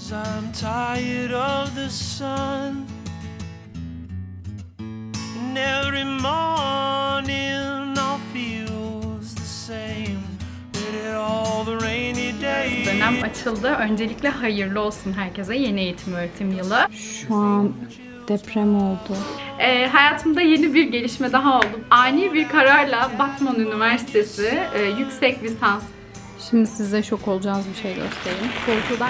I'm tired of the sun, and every morning all feels the same with it all the rainy days. Dönem açıldı. Öncelikle hayırlı olsun herkese yeni eğitim öğretim yılı. Şu an deprem oldu. Hayatımda yeni bir gelişme daha oldu. Ani bir kararla Batman Üniversitesi yüksek lisans. Şimdi size şok olacağınız bir şey göstereyim. Korkudan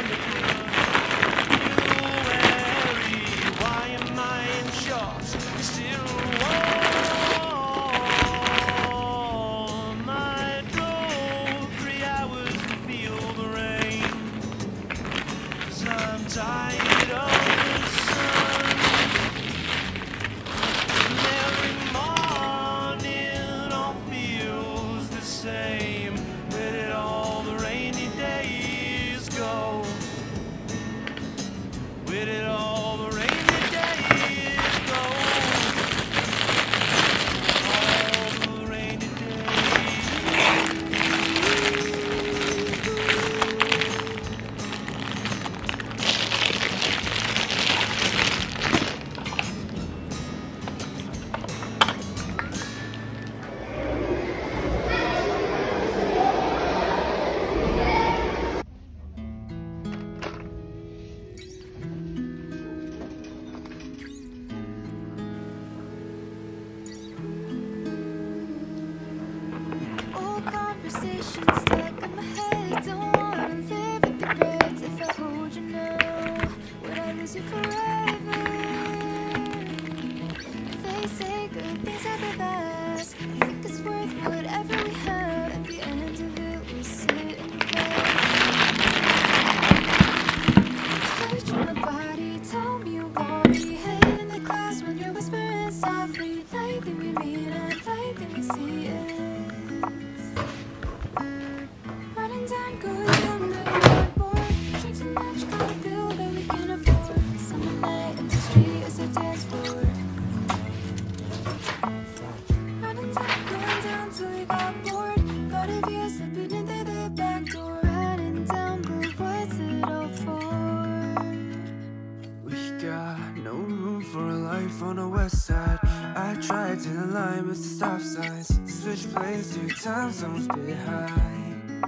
on the west side. I tried to align with the stop signs. Switch planes 2 times, almost behind.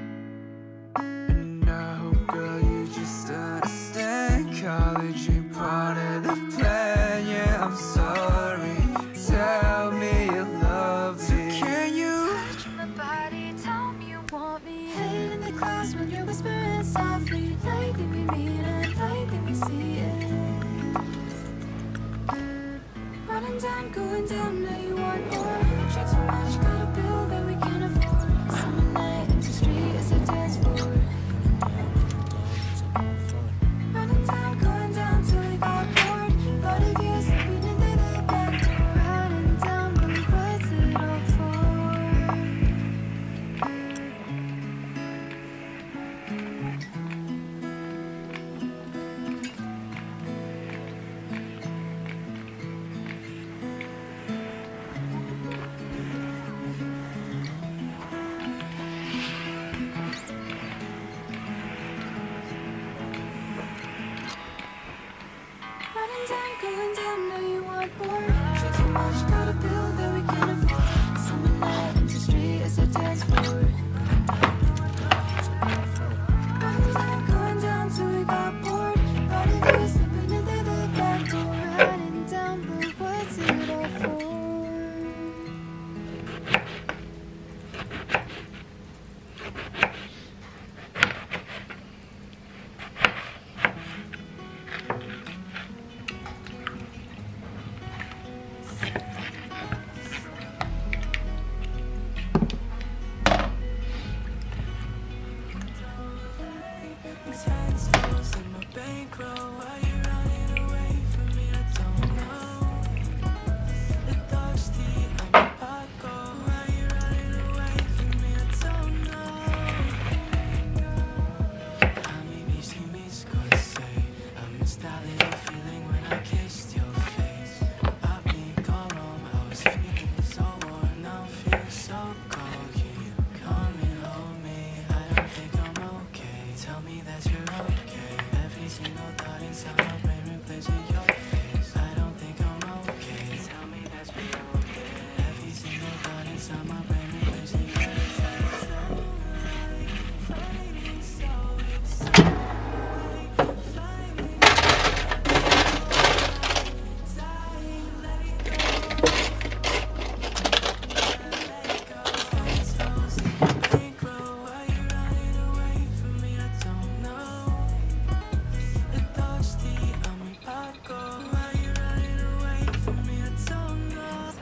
And I hope, girl, you just understand. College ain't part of the plan. Yeah, I'm sorry. Tell me you love me. So can you touch my body? Tell me you want me. Head in the class when you're whispering softly. Lately we meet and lately we see it. Running down, going down, now you want more. Drink too much, got a bill that we can't afford. Summer night, empty street is a dance floor. Running down, going down till we got bored. Lot of you sleeping in the back door. Running down, but what's it all for? Running down, going down, now you want more. Drink too much, got a bill that we can't afford. Summer night, empty street is a dance floor. Running down, going down till we got bored. Lot of you sleeping in the back door. Running down, but what's it all for?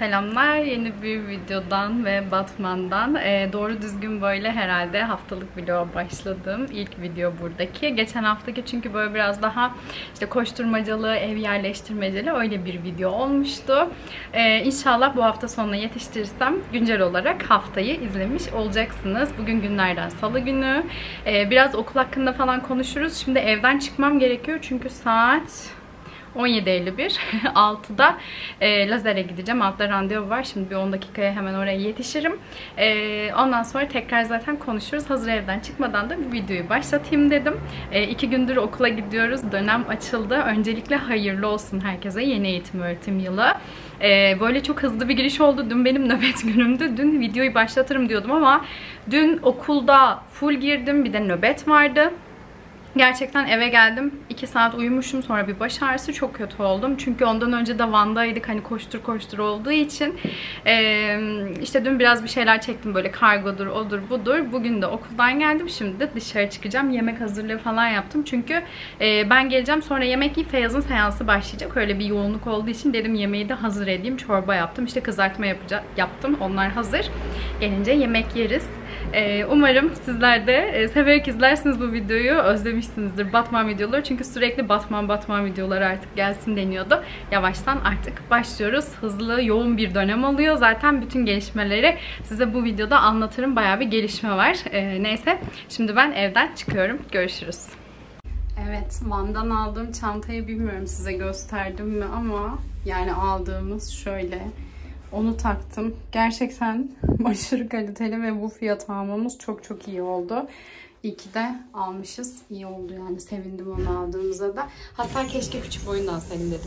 selamlar. Yeni bir videodan ve Batman'dan. Doğru düzgün böyle herhalde haftalık vloga başladım. İlk video buradaki. Geçen haftaki çünkü böyle biraz daha işte koşturmacalı, ev yerleştirmeceli öyle bir video olmuştu. İnşallah bu hafta sonuna yetiştirirsem güncel olarak haftayı izlemiş olacaksınız. Bugün günlerden salı günü. Biraz okul hakkında falan konuşuruz. Şimdi evden çıkmam gerekiyor çünkü saat 17.51. 6'da lazere gideceğim. Altta randevu var. Şimdi bir 10 dakikaya hemen oraya yetişirim. Ondan sonra tekrar zaten konuşuruz. Hazır evden çıkmadan da bir videoyu başlatayım dedim. 2 gündür okula gidiyoruz. Dönem açıldı. Öncelikle hayırlı olsun herkese. Yeni eğitim öğretim yılı. Böyle çok hızlı bir giriş oldu. Dün benim nöbet günümdü. Dün videoyu başlatırım diyordum ama dün okulda full girdim. Bir de nöbet vardı. Gerçekten eve geldim. 2 saat uyumuşum. Sonra bir baş ağrısı, çok kötü oldum. Çünkü ondan önce de Van'daydık. Hani koştur koştur olduğu için. İşte dün biraz bir şeyler çektim. Böyle kargodur, odur, budur. Bugün de okuldan geldim. Şimdi de dışarı çıkacağım. Yemek hazırlığı falan yaptım. Çünkü ben geleceğim. Sonra yemek yiyip Feyyaz'ın seansı başlayacak. Öyle bir yoğunluk olduğu için dedim yemeği de hazır edeyim. Çorba yaptım. İşte kızartma yaptım. Onlar hazır. Gelince yemek yeriz. Umarım sizler de severek izlersiniz bu videoyu. Özlemişsinizdir Batman videoları. Çünkü sürekli Batman videoları artık gelsin deniyordu. Yavaştan artık başlıyoruz. Hızlı, yoğun bir dönem oluyor. Zaten bütün gelişmeleri size bu videoda anlatırım. Bayağı bir gelişme var. Neyse, şimdi ben evden çıkıyorum. Görüşürüz. Evet, Van'dan aldığım çantayı bilmiyorum size gösterdim mi ama yani aldığımız şöyle. Onu taktım. Gerçekten aşırı kaliteli ve bu fiyat almamız çok iyi oldu. İyi ki de almışız. İyi oldu yani. Sevindim onu aldığımıza da. Hatta keşke küçük boyundan alsaydım dedim.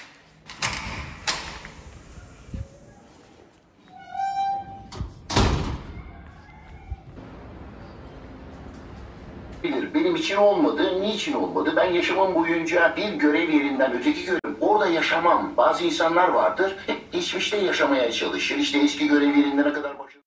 Benim için olmadı. Niçin olmadı? Ben yaşamım boyunca bir görev yerinden öteki görev. Orada yaşamam. Bazı insanlar vardır. Geçmişte yaşamaya çalışır. İşte eski görev yerine kadar başarılı.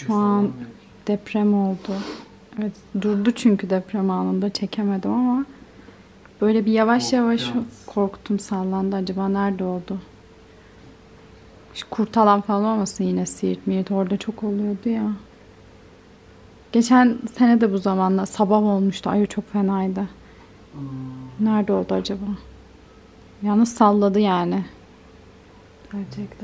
Şu an deprem oldu. Evet, durdu çünkü deprem anında çekemedim ama böyle bir yavaş yavaş korktum, sallandı. Acaba nerede oldu? Şu Kurtalan falan olmasın yine, Siirt Mirt orada çok oluyordu ya. Geçen sene de bu zamanla sabah olmuştu. Ay çok fenaydı. Nerede oldu acaba? Yalnız salladı yani. Gerçekten.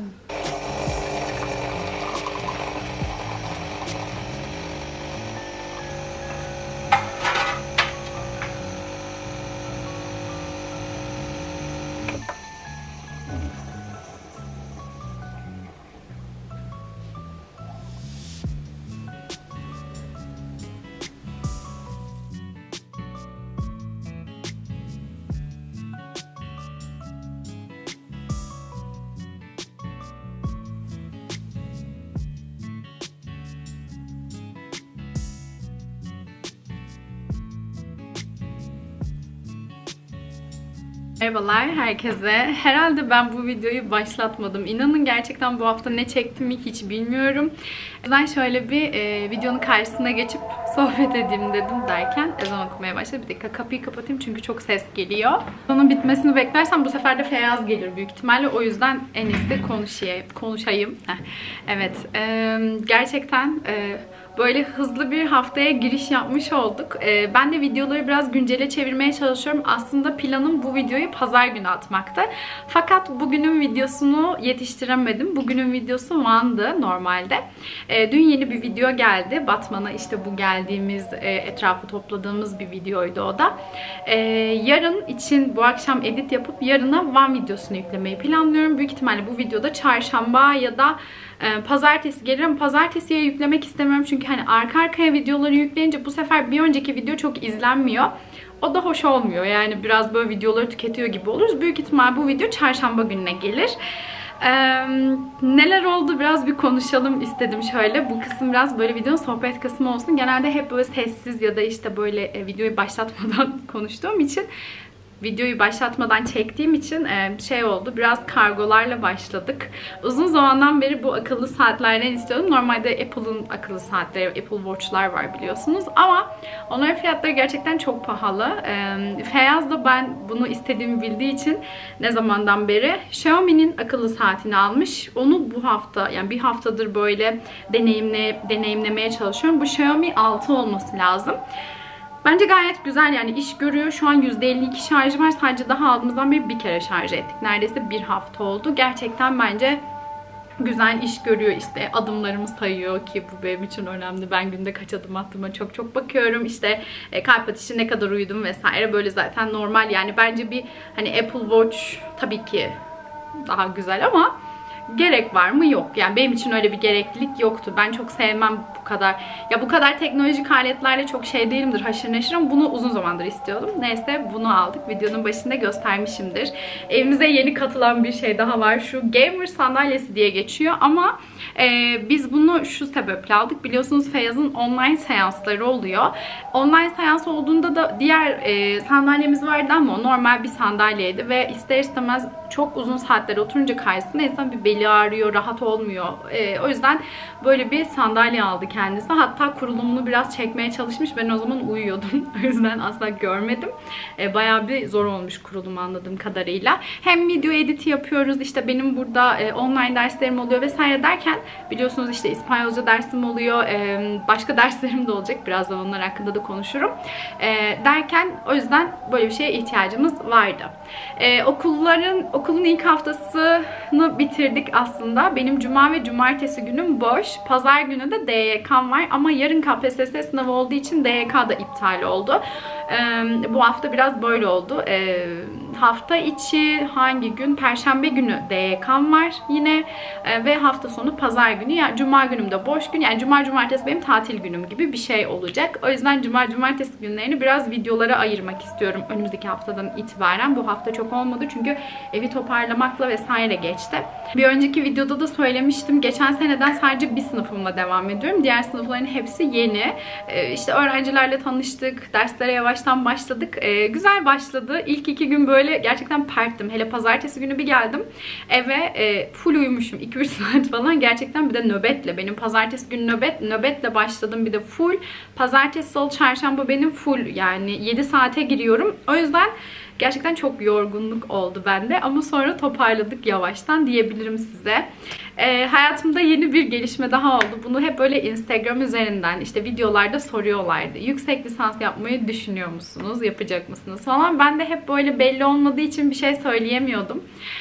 Merhabalar herkese. Herhalde ben bu videoyu başlatmadım. İnanın gerçekten bu hafta ne çektiğimi hiç bilmiyorum. Ben şöyle bir videonun karşısına geçip sohbet edeyim dedim derken ezan okumaya başladı. Bir dakika kapıyı kapatayım çünkü çok ses geliyor. Onun bitmesini beklersem bu sefer de Feyyaz gelir büyük ihtimalle. O yüzden en iyisi konuşayım. Evet. Gerçekten böyle hızlı bir haftaya giriş yapmış olduk. Ben de videoları biraz güncele çevirmeye çalışıyorum. Aslında planım bu videoyu pazar günü atmaktı. Fakat bugünün videosunu yetiştiremedim. Bugünün videosu Van'dı normalde. Dün yeni bir video geldi. Batman'a işte bu geldiğimiz, etrafı topladığımız bir videoydu o da. Yarın için bu akşam edit yapıp yarına Van videosunu yüklemeyi planlıyorum. Büyük ihtimalle bu videoda çarşamba ya da pazartesi gelirim. Pazartesiye yüklemek istemiyorum çünkü hani arka arkaya videoları yükleyince bu sefer bir önceki video çok izlenmiyor. O da hoş olmuyor. Yani biraz böyle videoları tüketiyor gibi oluruz. Büyük ihtimal bu video çarşamba gününe gelir. Neler oldu biraz bir konuşalım istedim şöyle. Bu kısım biraz böyle videonun sohbet kısmı olsun. Genelde hep böyle sessiz ya da işte böyle videoyu başlatmadan konuştuğum için, videoyu başlatmadan çektiğim için şey oldu. Biraz kargolarla başladık. Uzun zamandan beri bu akıllı saatlerden istiyordum. Normalde Apple'ın akıllı saatleri, Apple Watch'lar var biliyorsunuz. Ama onların fiyatları gerçekten çok pahalı. Feyyaz da ben bunu istediğimi bildiği için ne zamandan beri Xiaomi'nin akıllı saatini almış. Onu bu hafta, yani bir haftadır böyle deneyimlemeye çalışıyorum. Bu Xiaomi 6 olması lazım. Bence gayet güzel, yani iş görüyor. Şu an %52 şarjı var. Sadece daha aldığımızdan beri bir kere şarj ettik. Neredeyse bir hafta oldu. Gerçekten bence güzel iş görüyor. İşte adımlarımı sayıyor ki bu benim için önemli. Ben günde kaç adım attığıma çok bakıyorum. İşte kalp atışı, ne kadar uyudum vesaire, böyle zaten normal. Yani bence bir hani Apple Watch tabii ki daha güzel ama gerek var mı? Yok. Yani benim için öyle bir gereklilik yoktu. Ben çok sevmem bu kadar. Ya bu kadar teknolojik aletlerle çok şey değilimdir, haşır neşir, ama bunu uzun zamandır istiyordum. Neyse bunu aldık. Videonun başında göstermişimdir. Evimize yeni katılan bir şey daha var. Şu gamer sandalyesi diye geçiyor ama biz bunu şu sebeple aldık. Biliyorsunuz Feyyaz'ın online seansları oluyor. Online seans olduğunda da diğer sandalyemiz vardı ama o normal bir sandalyeydi ve ister istemez çok uzun saatler oturunca karşısında insan bir beli ağrıyor, rahat olmuyor. O yüzden böyle bir sandalye aldı kendisi. Hatta kurulumunu biraz çekmeye çalışmış. Ben o zaman uyuyordum. O yüzden asla görmedim. Bayağı bir zor olmuş kurulum anladığım kadarıyla. Hem video editi yapıyoruz. İşte benim burada online derslerim oluyor vesaire derken biliyorsunuz işte İspanyolca dersim oluyor. Başka derslerim de olacak. Birazdan onlar hakkında da konuşurum. Derken o yüzden böyle bir şeye ihtiyacımız vardı. Okulun ilk haftasını bitirdik aslında. Benim cuma ve cumartesi günüm boş. Pazar günü de DYK'm var ama yarın KPSS sınavı olduğu için DYK da iptal oldu. Bu hafta biraz böyle oldu. Hafta içi hangi gün? Perşembe günü DYK'm var yine ve hafta sonu pazar günü. Yani cuma günüm de boş gün. Yani cuma cumartesi benim tatil günüm gibi bir şey olacak. O yüzden cuma cumartesi günlerini biraz videolara ayırmak istiyorum önümüzdeki haftadan itibaren. Bu hafta çok olmadı çünkü evi toparlamakla vesaire geçti. Bir önceki videoda da söylemiştim. Geçen seneden sadece bir sınıfımla devam ediyorum. Diğer sınıfların hepsi yeni. İşte öğrencilerle tanıştık. Derslere yavaştan başladık. Güzel başladı. İlk 2 gün böyle böyle gerçekten perttim. Hele pazartesi günü bir geldim eve, full uyumuşum. 2-3 saat falan gerçekten, bir de nöbetle. Benim pazartesi günü nöbetle başladım, bir de full. Pazartesi, salı, çarşamba benim full, yani 7 saate giriyorum. O yüzden gerçekten çok yorgunluk oldu bende ama sonra toparladık yavaştan diyebilirim size. Hayatımda yeni bir gelişme daha oldu. Bunu hep böyle Instagram üzerinden işte videolarda soruyorlardı. Yüksek lisans yapmayı düşünüyor musunuz? Yapacak mısınız falan. Ben de hep böyle belli olmadığı için bir şey söyleyemiyordum.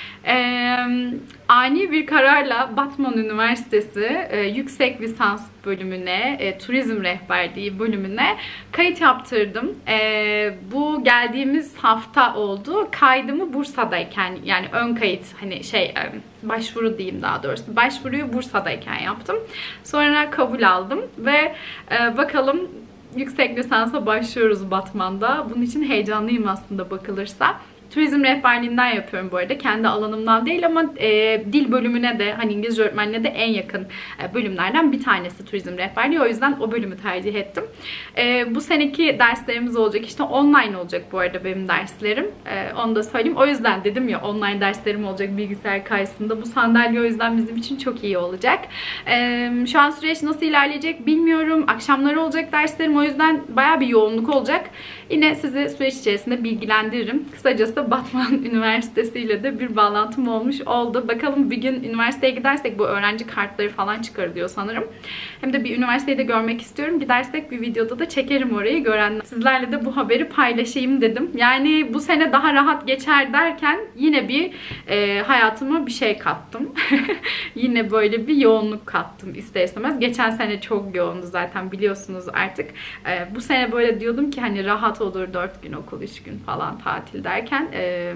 Ani bir kararla Batman Üniversitesi yüksek lisans bölümüne, turizm rehberliği bölümüne kayıt yaptırdım. Bu geldiğimiz hafta oldu. Kaydımı Bursa'dayken, yani ön kayıt, hani başvuru diyeyim daha doğrusu. Başvuruyu Bursa'dayken yaptım. Sonra kabul aldım ve bakalım yüksek lisansa başlıyoruz Batman'da. Bunun için heyecanlıyım aslında bakılırsa. Turizm rehberliğinden yapıyorum bu arada. Kendi alanımdan değil ama dil bölümüne de, hani İngilizce öğretmenliğine de en yakın bölümlerden bir tanesi turizm rehberliği. O yüzden o bölümü tercih ettim. Bu seneki derslerimiz olacak. İşte online olacak bu arada benim derslerim. Onu da söyleyeyim. O yüzden dedim ya, online derslerim olacak bilgisayar karşısında. Bu sandalye o yüzden bizim için çok iyi olacak. Şu an süreç nasıl ilerleyecek bilmiyorum. Akşamları olacak derslerim. O yüzden bayağı bir yoğunluk olacak. Yine sizi süreç içerisinde bilgilendiririm. Kısacası Batman Üniversitesi ile de bir bağlantım olmuş oldu. Bakalım bir gün üniversiteye gidersek bu öğrenci kartları falan çıkarılıyor sanırım. Hem de bir üniversiteyi de görmek istiyorum. Gidersek bir videoda da çekerim orayı, görenler. Sizlerle de bu haberi paylaşayım dedim. Yani bu sene daha rahat geçer derken yine bir hayatıma bir şey kattım. Yine böyle bir yoğunluk kattım ister istemez. Geçen sene çok yoğundu zaten, biliyorsunuz artık. Bu sene böyle diyordum ki hani rahat olur, 4 gün okul, 3 gün falan tatil derken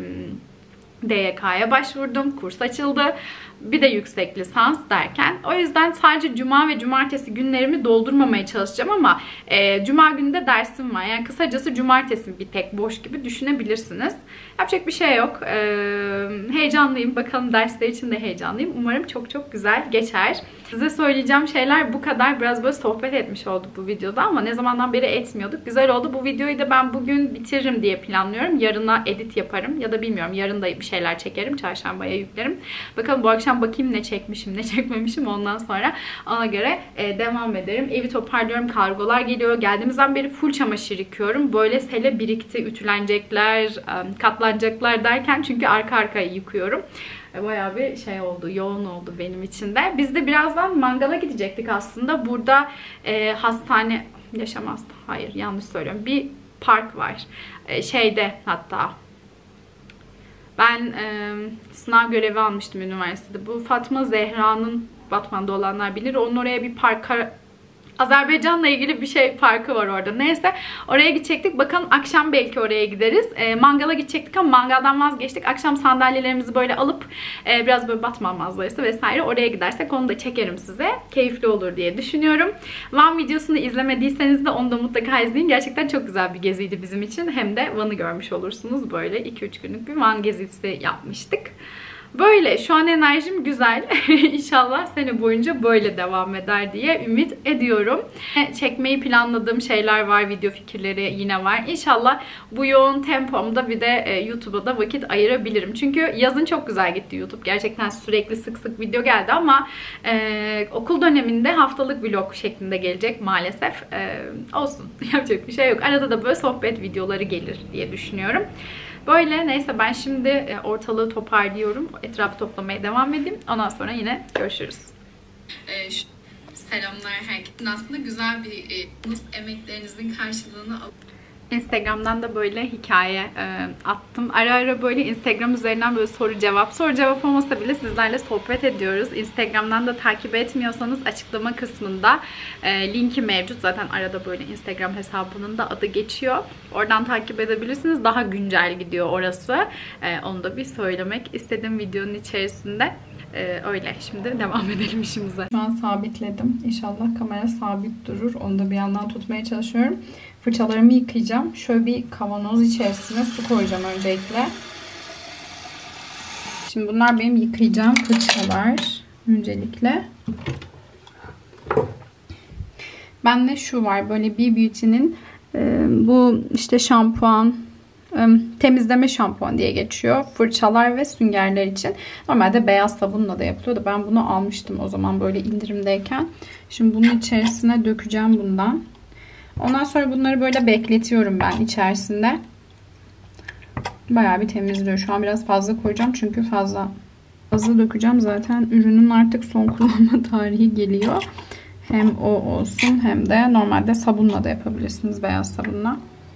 DYK'ya başvurdum. Kurs açıldı. Bir de yüksek lisans derken. O yüzden sadece cuma ve cumartesi günlerimi doldurmamaya çalışacağım ama cuma günü de dersim var. Yani kısacası cumartesi bir tek boş gibi düşünebilirsiniz. Yapacak bir şey yok. Heyecanlıyım. Bakalım dersler için de heyecanlıyım. Umarım çok çok güzel geçer. Size söyleyeceğim şeyler bu kadar. Biraz böyle sohbet etmiş olduk bu videoda ama ne zamandan beri etmiyorduk. Güzel oldu. Bu videoyu da ben bugün bitiririm diye planlıyorum. Yarına edit yaparım. Ya da bilmiyorum, yarın da bir şeyler çekerim. Çarşambaya yüklerim. Bakalım bu akşam bakayım ne çekmişim, ne çekmemişim. Ondan sonra ona göre devam ederim. Evi toparlıyorum. Kargolar geliyor. Geldiğimizden beri full çamaşır yıkıyorum. Böyle sele birikti. Ütülenecekler, katlanacaklar derken, çünkü arka arkaya yıkıyorum. Bayağı bir şey oldu, yoğun oldu benim için de. Biz de birazdan mangala gidecektik aslında. Burada hastane, hayır yanlış söylüyorum. Bir park var. Hatta ben sınav görevi almıştım üniversitede. Bu Fatma Zehra'nın, Batman'da olanlar bilir. Onun oraya bir park, Azerbaycan'la ilgili bir şey parkı var orada. Neyse oraya gidecektik. Bakalım akşam belki oraya gideriz. Mangala gidecektik ama mangaldan vazgeçtik. Akşam sandalyelerimizi böyle alıp biraz böyle Batman manzarası vesaire, oraya gidersek onu da çekerim size. Keyifli olur diye düşünüyorum. Van videosunu izlemediyseniz de onu da mutlaka izleyin. Gerçekten çok güzel bir geziydi bizim için. Hem de Van'ı görmüş olursunuz. Böyle 2-3 günlük bir Van gezisi yapmıştık. Böyle şu an enerjim güzel. İnşallah sene boyunca böyle devam eder diye ümit ediyorum. Çekmeyi planladığım şeyler var. Video fikirleri yine var. İnşallah bu yoğun tempomda bir de YouTube'a da vakit ayırabilirim. Çünkü yazın çok güzel gitti YouTube. Gerçekten sürekli sık sık video geldi ama okul döneminde haftalık vlog şeklinde gelecek maalesef. Olsun. Yapacak bir şey yok. Arada da böyle sohbet videoları gelir diye düşünüyorum. Böyle neyse, ben şimdi ortalığı toparlıyorum. Etrafı toplamaya devam edeyim. Ondan sonra yine görüşürüz. Selamlar herkesin. Aslında güzel bir emeklerinizin karşılığını Instagram'dan da böyle hikaye attım. Ara ara böyle Instagram üzerinden böyle soru cevap olmasa bile sizlerle sohbet ediyoruz. Instagram'dan da takip etmiyorsanız açıklama kısmında linki mevcut. Zaten arada böyle Instagram hesabının da adı geçiyor. Oradan takip edebilirsiniz. Daha güncel gidiyor orası. Onu da bir söylemek istedim videonun içerisinde. Öyle. Şimdi devam edelim işimize. Şu an sabitledim. İnşallah kamera sabit durur. Onu da bir yandan tutmaya çalışıyorum. Fırçalarımı yıkayacağım. Şöyle bir kavanoz içerisine su koyacağım öncelikle. Şimdi bunlar benim yıkayacağım fırçalar. Öncelikle. Bende şu var. Böyle B Beauty'nin bu işte şampuan, temizleme şampuan diye geçiyor. Fırçalar ve süngerler için. Normalde beyaz sabunla da yapılıyordu. Ben bunu almıştım o zaman böyle indirimdeyken. Şimdi bunun içerisine dökeceğim bundan. Ondan sonra bunları böyle bekletiyorum ben içerisinde. Bayağı bir temizliyor. Şu an biraz fazla koyacağım çünkü fazla dökeceğim. Zaten ürünün artık son kullanma tarihi geliyor. Hem o olsun hem de normalde sabunla da yapabilirsiniz, beyaz sabunla.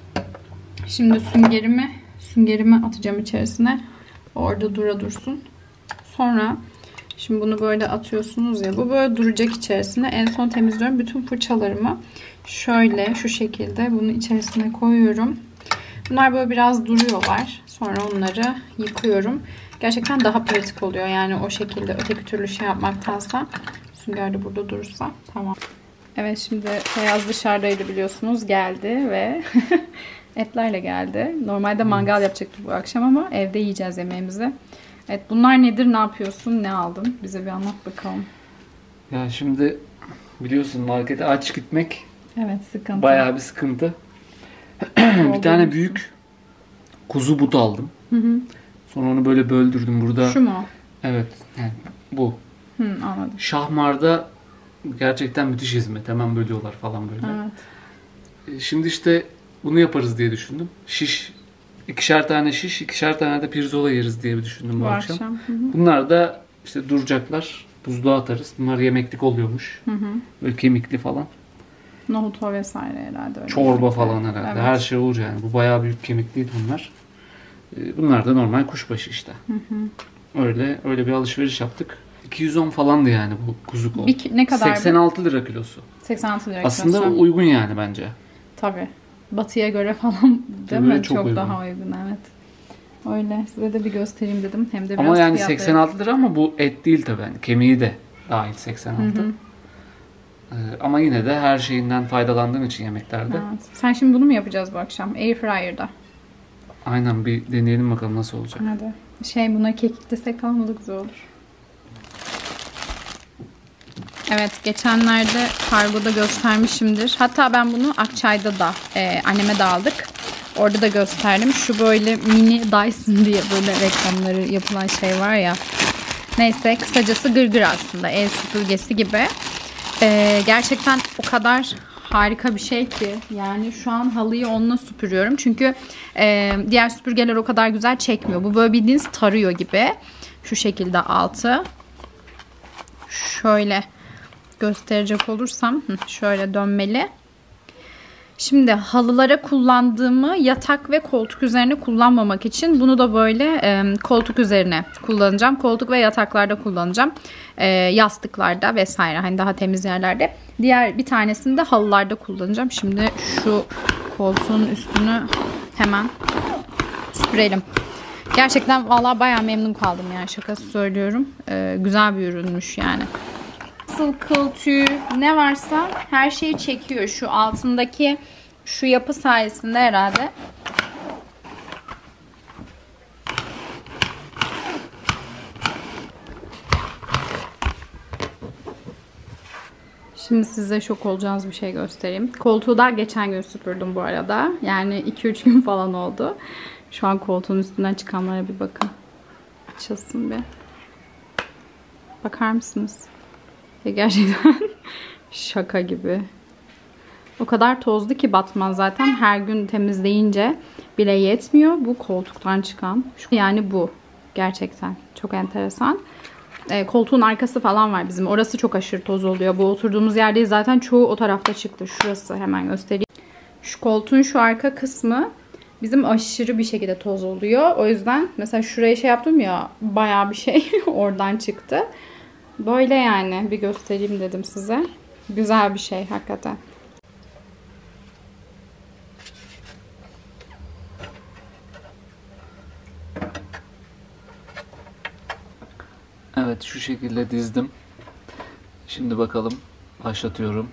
Şimdi süngerimi atacağım içerisine. Orada dursun. Sonra şimdi bunu böyle atıyorsunuz ya. Bu böyle duracak içerisine. En son temizliyorum. Bütün fırçalarımı şöyle şu şekilde bunun içerisine koyuyorum. Bunlar böyle biraz duruyorlar. Sonra onları yıkıyorum. Gerçekten daha pratik oluyor. Yani o şekilde öteki türlü şey yapmaktansa. Sünger de burada durursa. Tamam. Evet, şimdi Feyyaz dışarıdaydı biliyorsunuz. Geldi ve etlerle geldi. Normalde mangal yapacaktık bu akşam ama evde yiyeceğiz yemeğimizi. Evet, bunlar nedir? Ne yapıyorsun? Ne aldın? Bize bir anlat bakalım. Ya şimdi biliyorsun markete aç gitmek Evet, sıkıntı. bayağı bir sıkıntı. Bir tane büyük kuzu but aldım. Sonra onu böyle böldürdüm burada. Şu mu? Evet. Yani bu. Anladım. Şahmar'da gerçekten müthiş hizmet. Hemen bölüyorlar falan böyle. Evet. Şimdi işte bunu yaparız diye düşündüm. İkişer tane şiş, ikişer tane de pirzola yeriz diye düşündüm bu akşam. Bunlar da işte duracaklar. Buzluğa atarız. Bunlar yemeklik oluyormuş. Böyle kemikli falan. Nohuto vesaire herhalde. Öyle Çorba falan herhalde. Evet. Her şey olur yani. Bu bayağı büyük kemikliydi bunlar. Bunlar da normal kuşbaşı işte. Öyle bir alışveriş yaptık. 210 falandı yani bu kuzu kol. Ne kadar? 86 lira kilosu. 86 lira Aslında kilosu. uygun yani bence. Tabii. Batıya göre falan değil mi? Çok uygun. Daha uygun, evet. Öyle. Size de bir göstereyim dedim. Hem de biraz Ama yani fiyatları. 86 lira ama bu et değil tabii. Yani kemiği de dahil 86. Ama yine de her şeyinden faydalandığım için yemeklerde. Evet. Sen şimdi bunu mu yapacağız bu akşam? Airfryer'da. Aynen, bir deneyelim bakalım nasıl olacak. Hadi. Buna kekik desek falan da güzel olur. Evet, geçenlerde kargoda göstermişimdir. Hatta ben bunu Akçay'da da anneme de aldık. Orada da gösterdim. Şu böyle mini Dyson diye böyle reklamları yapılan şey var ya. Neyse, kısacası gırgır aslında. El süpürgesi gibi. Gerçekten o kadar harika bir şey ki. Yani şu an halıyı onunla süpürüyorum. Çünkü diğer süpürgeler o kadar güzel çekmiyor. Bu böyle bildiğiniz tarıyor gibi. Şu şekilde altı. Şöyle gösterecek olursam şöyle dönmeli. Şimdi halılara kullandığımı yatak ve koltuk üzerine kullanmamak için bunu da böyle koltuk üzerine kullanacağım. Koltuk ve yataklarda kullanacağım. Yastıklarda vesaire, hani daha temiz yerlerde. Diğer bir tanesini de halılarda kullanacağım. Şimdi şu koltuğun üstünü hemen süpürelim. Gerçekten vallahi bayağı memnun kaldım yani, şakası söylüyorum. Güzel bir ürünmüş yani. Asıl kıl tüy ne varsa her şeyi çekiyor. Şu altındaki şu yapı sayesinde herhalde. Şimdi size şok olacağınız bir şey göstereyim. Koltuğu da geçen gün süpürdüm bu arada. Yani 2-3 gün falan oldu. Şu an koltuğun üstünden çıkanlara bir bakın. Açılsın bir. Bakar mısınız? Gerçekten şaka gibi. O kadar tozlu ki Batman zaten her gün temizleyince bile yetmiyor. Bu koltuktan çıkan. Yani bu. Gerçekten çok enteresan. Koltuğun arkası falan var bizim. Orası çok aşırı toz oluyor. Bu oturduğumuz yerde zaten çoğu o tarafta çıktı. Şurası, hemen göstereyim. Şu koltuğun şu arka kısmı bizim aşırı bir şekilde toz oluyor. O yüzden mesela şuraya şey yaptım ya, bayağı bir şey oradan çıktı. Böyle yani, bir göstereyim dedim size. Güzel bir şey hakikaten. Evet, şu şekilde dizdim. Şimdi bakalım, başlatıyorum.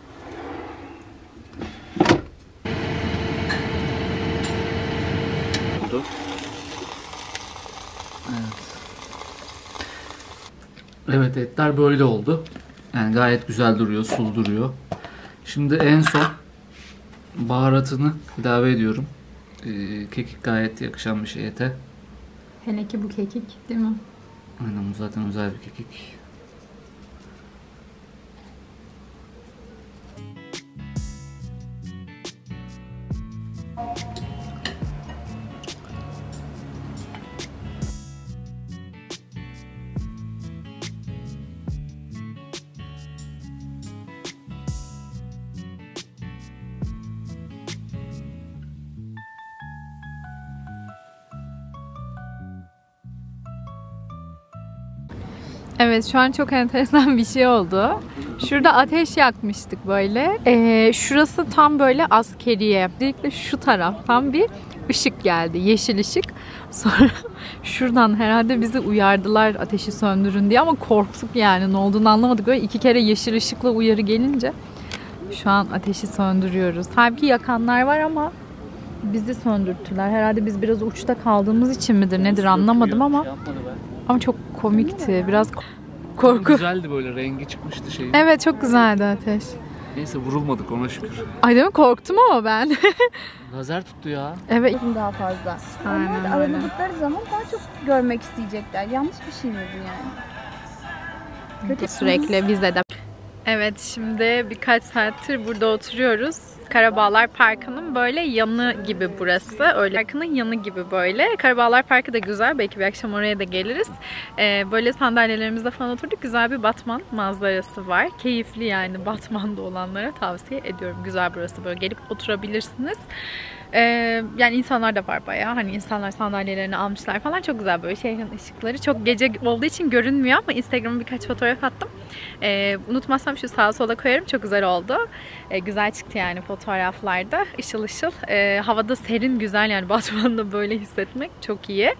Oldu. Evet, etler böyle oldu. Yani gayet güzel duruyor, sulu duruyor. Şimdi en son baharatını ilave ediyorum. Kekik gayet yakışan bir şey ete. Hele ki bu kekik değil mi? Aynen, bu zaten özel bir kekik. Evet, şu an çok enteresan bir şey oldu. Şurada ateş yakmıştık böyle. Şurası tam böyle askeriye. Özellikle şu taraftan bir ışık geldi. Yeşil ışık. Sonra şuradan herhalde bizi uyardılar ateşi söndürün diye ama korktuk yani. Ne olduğunu anlamadık. Böyle 2 kere yeşil ışıkla uyarı gelince şu an ateşi söndürüyoruz. Halbuki yakanlar var ama bizi söndürttüler. Herhalde biz biraz uçta kaldığımız için midir nedir anlamadım ama çok komikti. Biraz korku. Güzeldi, böyle rengi çıkmıştı şeyin. Evet, çok güzeldi ateş. Neyse, vurulmadık ona şükür. Ay değil mi? Korktum ama ben. Lazer tuttu ya. Evet. Daha fazla. Aynen Onlar da öyle. araladıkları zaman daha çok görmek isteyecekler. Yanlış bir şey mi bu yani? Kötü. Sürekli bize de. Evet, şimdi birkaç saattir burada oturuyoruz. Karabağlar Parkı'nın böyle yanı gibi burası. Öyle parkının yanı gibi böyle. Karabağlar Parkı da güzel. Belki bir akşam oraya da geliriz. Böyle sandalyelerimizde falan oturduk. Güzel bir Batman manzarası var. Keyifli yani, Batman'da olanlara tavsiye ediyorum. Güzel burası, böyle gelip oturabilirsiniz. Yani insanlar da var bayağı. Hani insanlar sandalyelerini almışlar falan. Çok güzel böyle şehrin ışıkları. Çok gece olduğu için görünmüyor ama Instagram'a birkaç fotoğraf attım. Unutmazsam şu sağa sola koyarım. Çok güzel oldu. Güzel çıktı yani fotoğraflarda. Işıl ışıl. Havada serin, güzel yani. Batman'da böyle hissetmek çok iyi.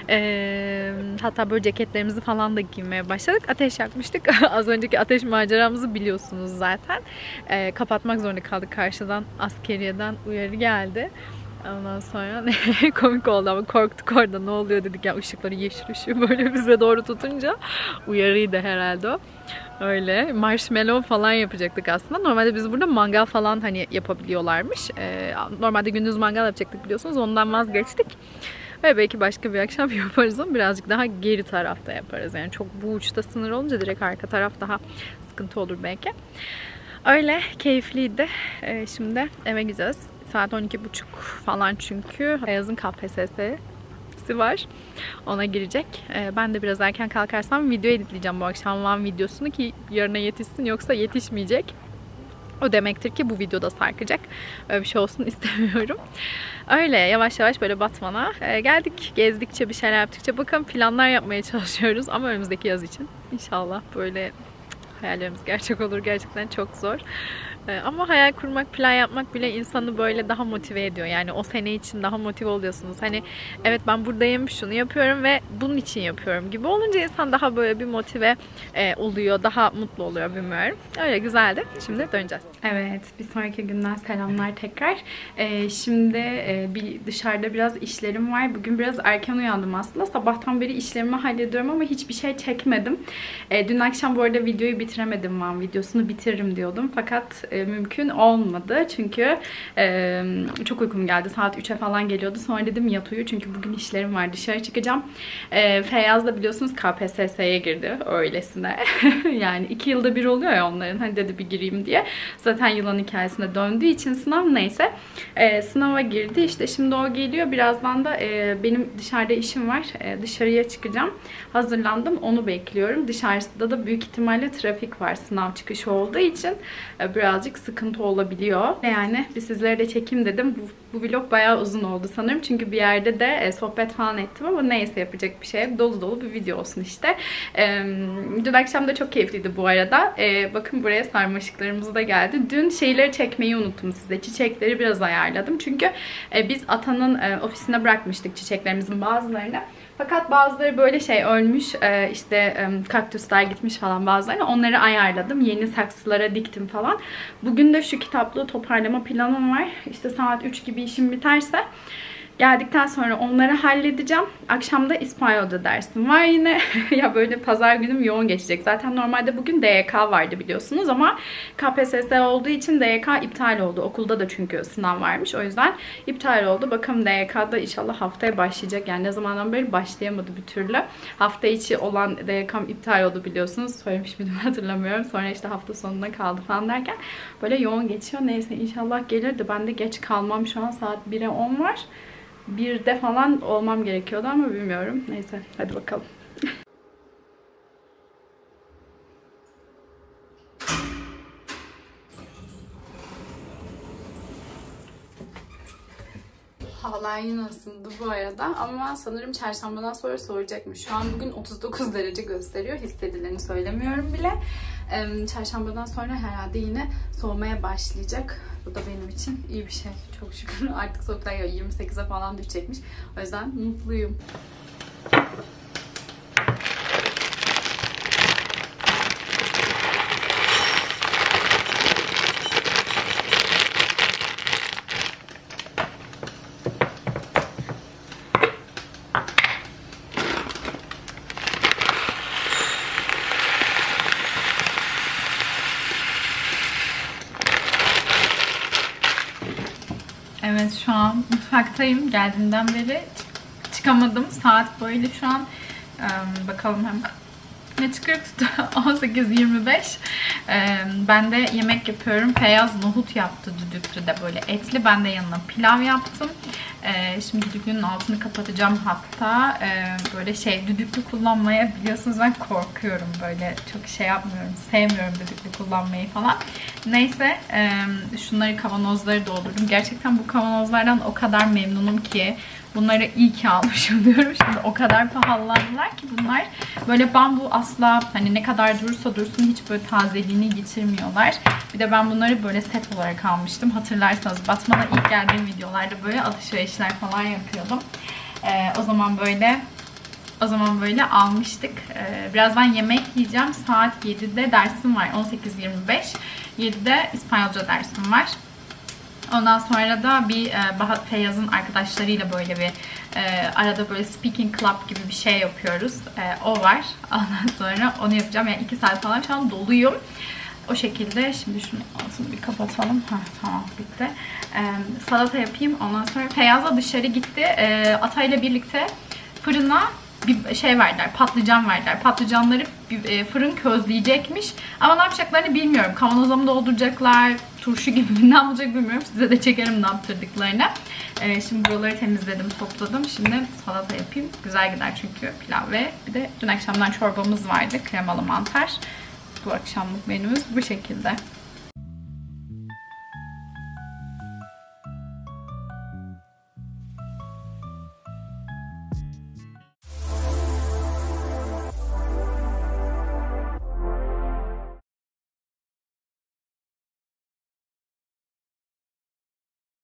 Hatta böyle ceketlerimizi falan da giymeye başladık. Ateş yakmıştık. Az önceki ateş maceramızı biliyorsunuz zaten. Kapatmak zorunda kaldık. Karşıdan, askeriyeden uyarı geldi. Ondan sonra komik oldu ama korktuk orada, ne oluyor dedik ya, ışıkları, yeşil ışığı böyle bize doğru tutunca uyarıydı herhalde o. Öyle marshmallow falan yapacaktık aslında. Normalde biz burada mangal falan hani yapabiliyorlarmış. Normalde gündüz mangal yapacaktık biliyorsunuz, ondan vazgeçtik. Ve belki başka bir akşam yaparız ama birazcık daha geri tarafta yaparız. Yani çok bu uçta sınır olunca direkt arka taraf daha sıkıntı olur belki. Öyle keyifliydi. Şimdi eve gideceğiz. Saat 12.30 falan çünkü Ayaz'ın KPSS'si var. Ona girecek. Ben de biraz erken kalkarsam video editleyeceğim bu akşam Van videosunu ki yarına yetişsin, yoksa yetişmeyecek. O demektir ki bu videoda sarkacak. Öyle bir şey olsun istemiyorum. Öyle yavaş yavaş böyle Batman'a geldik. Gezdikçe, bir şeyler yaptıkça bakalım planlar yapmaya çalışıyoruz. Ama önümüzdeki yaz için inşallah böyle hayallerimiz gerçek olur. Gerçekten çok zor. Ama hayal kurmak, plan yapmak bile insanı böyle daha motive ediyor. Yani o sene için daha motive oluyorsunuz. Hani evet ben buradayım, şunu yapıyorum ve bunun için yapıyorum gibi olunca insan daha böyle bir motive oluyor. Daha mutlu oluyor, bilmiyorum. Öyle güzeldi. Şimdi döneceğiz. Evet, bir sonraki günden selamlar tekrar. Şimdi bir dışarıda biraz işlerim var. Bugün biraz erken uyandım aslında. Sabahtan beri işlerimi hallediyorum ama hiçbir şey çekmedim. Dün akşam bu arada videoyu bitiremedim. Van videosunu bitiririm diyordum. Fakat mümkün olmadı. Çünkü çok uykum geldi. Saat 3'e falan geliyordu. Sonra dedim yat uyu. Çünkü bugün işlerim var. Dışarı çıkacağım. Feyyaz da biliyorsunuz KPSS'ye girdi. Öylesine. Yani 2 yılda bir oluyor ya onların. Hani dedi bir gireyim diye. Zaten yılan hikayesine döndüğü için sınav neyse. Sınava girdi. İşte şimdi o geliyor. Birazdan da benim dışarıda işim var. Dışarıya çıkacağım. Hazırlandım. Onu bekliyorum. Dışarısında da büyük ihtimalle trafik var. Sınav çıkışı olduğu için birazcık sıkıntı olabiliyor. Yani bir sizlere de çekeyim dedim. Bu vlog bayağı uzun oldu sanırım. Çünkü bir yerde de sohbet falan ettim ama neyse, yapacak bir şey. Dolu dolu bir video olsun işte. Dün akşam da çok keyifliydi bu arada. Bakın buraya sarmaşıklarımız da geldi. Dün şeyleri çekmeyi unuttum size. Çiçekleri biraz ayarladım. Çünkü biz Atan'ın ofisine bırakmıştık çiçeklerimizin bazılarını. Fakat bazıları böyle şey ölmüş, işte kaktüsler gitmiş falan bazılarını. Onları ayarladım. Yeni saksılara diktim falan. Bugün de şu kitaplığı toparlama planım var. İşte saat 3 gibi işim biterse Geldikten sonra onları halledeceğim. Akşam da İspanyolca dersim var yine. Ya böyle pazar günüm yoğun geçecek. Zaten normalde bugün DYK vardı biliyorsunuz ama KPSS olduğu için DYK iptal oldu. Okulda da çünkü sınav varmış. O yüzden iptal oldu. Bakalım DYK'da inşallah haftaya başlayacak. Yani ne zamandan beri başlayamadı bir türlü. Hafta içi olan DYK'm iptal oldu biliyorsunuz. Söylemiş miydim hatırlamıyorum. Sonra işte hafta sonuna kaldı falan derken böyle yoğun geçiyor. Neyse inşallah gelir de ben de geç kalmam. Şu an saat 1'e 10 var. 1'de falan olmam gerekiyordu ama bilmiyorum. Neyse hadi bakalım. Havalar yine ısındı bu arada ama sanırım çarşambadan sonra soğuyacakmış. Şu an bugün 39 derece gösteriyor. Hissedileni söylemiyorum bile. Çarşambadan sonra herhalde yine soğumaya başlayacak. Bu da benim için iyi bir şey. Çok şükür artık soğuklar 28'e falan düşecekmiş. O yüzden mutluyum. Evet şu an mutfaktayım. Geldiğimden beri çıkamadım. Saat böyle şu an bakalım hem ne çıkıyor? 18:25. Ben de yemek yapıyorum. Feyyaz nohut yaptı düdüklü de böyle etli. Ben de yanına pilav yaptım. Şimdi düdüklünün altını kapatacağım hatta. Böyle düdüklü kullanmaya biliyorsunuz ben korkuyorum. Böyle çok şey yapmıyorum. Sevmiyorum düdüklü kullanmayı falan. Neyse şunları kavanozları doldurdum. Gerçekten bu kavanozlardan o kadar memnunum ki. Bunları iyi ki almışım diyorum. Şimdi o kadar pahalandılar ki bunlar. Böyle bambu asla hani ne kadar durursa dursun hiç böyle tazeliğini yitirmiyorlar. Bir de ben bunları böyle set olarak almıştım. Hatırlarsanız Batman'a ilk geldiğim videolarda böyle alışverişler falan yapıyordum. O zaman böyle almıştık. Birazdan yemek yiyeceğim. Saat 7'de dersim var. 18:25. 7'de İspanyolca dersim var. Ondan sonra da bir Feyyaz'ın arkadaşlarıyla böyle bir arada böyle speaking club gibi bir şey yapıyoruz. O var. Ondan sonra onu yapacağım. Yani 2 saat falan şu an doluyum. O şekilde şimdi şunu altını bir kapatalım. Tamam bitti. Salata yapayım. Ondan sonra Feyyaz'la dışarı gitti. Atayla birlikte fırına bir şey verdiler, patlıcan verdiler. Patlıcanları fırın közleyecekmiş. Ama ne yapacaklarını bilmiyorum. Kavanoza mı dolduracaklar, turşu gibi ne yapacak bilmiyorum. Size de çekerim ne yaptırdıklarını. Şimdi buraları temizledim, topladım. Şimdi salata yapayım. Güzel gider çünkü pilav ve bir de dün akşamdan çorbamız vardı. Kremalı mantar. Bu akşamlık menümüz bu şekilde.